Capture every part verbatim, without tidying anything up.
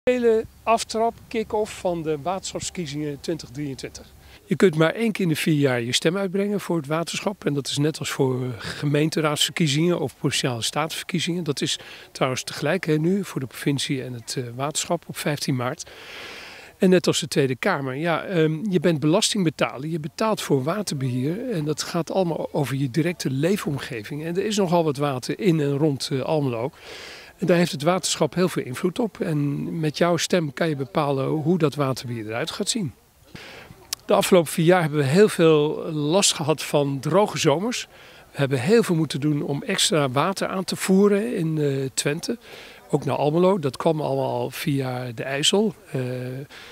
Hele aftrap, kick-off van de waterschapsverkiezingen twintig drieëntwintig. Je kunt maar één keer in de vier jaar je stem uitbrengen voor het waterschap. En dat is net als voor gemeenteraadsverkiezingen of provinciale statenverkiezingen. Dat is trouwens tegelijk hè, nu voor de provincie en het uh, waterschap op vijftien maart. En net als de Tweede Kamer. Ja, um, je bent belastingbetaler, je betaalt voor waterbeheer. En dat gaat allemaal over je directe leefomgeving. En er is nogal wat water in en rond uh, Almelo. En daar heeft het waterschap heel veel invloed op. En met jouw stem kan je bepalen hoe dat waterbeheer eruit gaat zien. De afgelopen vier jaar hebben we heel veel last gehad van droge zomers. We hebben heel veel moeten doen om extra water aan te voeren in uh, Twente. Ook naar Almelo. Dat kwam allemaal via de IJssel. Uh,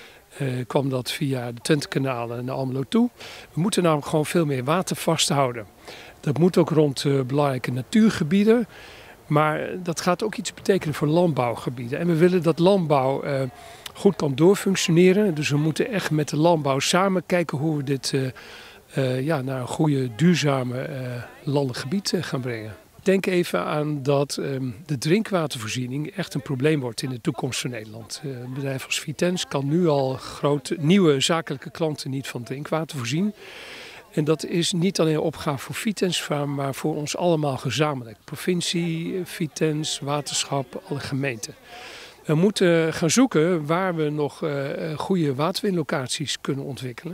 uh, kwam dat via de Twentekanalen naar Almelo toe. We moeten namelijk gewoon veel meer water vasthouden. Dat moet ook rond uh, belangrijke natuurgebieden. Maar dat gaat ook iets betekenen voor landbouwgebieden. En we willen dat landbouw uh, goed kan doorfunctioneren. Dus we moeten echt met de landbouw samen kijken hoe we dit uh, uh, ja, naar een goede, duurzame uh, landelijk gebied uh, gaan brengen. Denk even aan dat um, de drinkwatervoorziening echt een probleem wordt in de toekomst van Nederland. Uh, een bedrijf als Vitens kan nu al grote, nieuwe zakelijke klanten niet van drinkwater voorzien. En dat is niet alleen een opgave voor Vitens, maar voor ons allemaal gezamenlijk. Provincie, Vitens, waterschap, alle gemeenten. We moeten gaan zoeken waar we nog uh, goede waterwinlocaties kunnen ontwikkelen.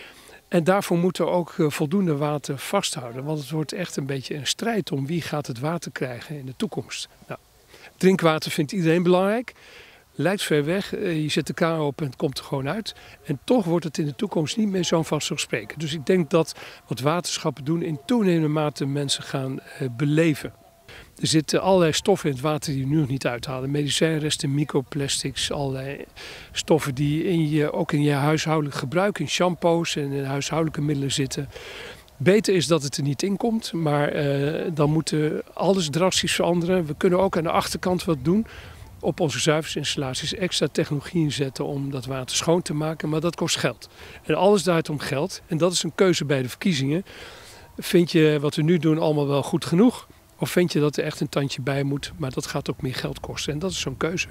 En daarvoor moeten we ook voldoende water vasthouden. Want het wordt echt een beetje een strijd om wie gaat het water krijgen in de toekomst. Nou, drinkwater vindt iedereen belangrijk. Lijkt ver weg, je zet de kraan op en het komt er gewoon uit. En toch wordt het in de toekomst niet meer zo'n vanzelfsprekend. Dus ik denk dat wat waterschappen doen in toenemende mate mensen gaan uh, beleven. Er zitten allerlei stoffen in het water die we nu nog niet uithalen. Medicijnresten, microplastics, allerlei stoffen die in je, ook in je huishoudelijk gebruik, in shampoos en in huishoudelijke middelen zitten. Beter is dat het er niet in komt, maar uh, dan moet alles drastisch veranderen. We kunnen ook aan de achterkant wat doen. Op onze zuiveringsinstallaties extra technologie inzetten om dat water schoon te maken, maar dat kost geld. En alles draait om geld en dat is een keuze bij de verkiezingen. Vind je wat we nu doen allemaal wel goed genoeg? Of vind je dat er echt een tandje bij moet, maar dat gaat ook meer geld kosten en dat is zo'n keuze.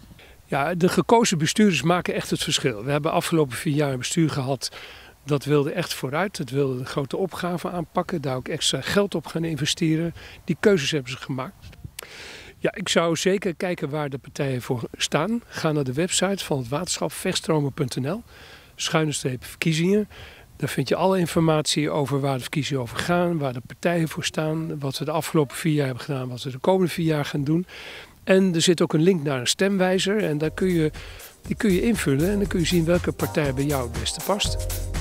Ja, de gekozen bestuurders maken echt het verschil. We hebben afgelopen vier jaar een bestuur gehad dat wilde echt vooruit. Dat wilde de grote opgaven aanpakken, daar ook extra geld op gaan investeren. Die keuzes hebben ze gemaakt. Ja, ik zou zeker kijken waar de partijen voor staan. Ga naar de website van het waterschap vegstromen punt n l, schuine streep verkiezingen. Daar vind je alle informatie over waar de verkiezingen over gaan, waar de partijen voor staan, wat we de afgelopen vier jaar hebben gedaan, wat we de komende vier jaar gaan doen. En er zit ook een link naar een stemwijzer en daar kun je, die kun je invullen en dan kun je zien welke partij bij jou het beste past.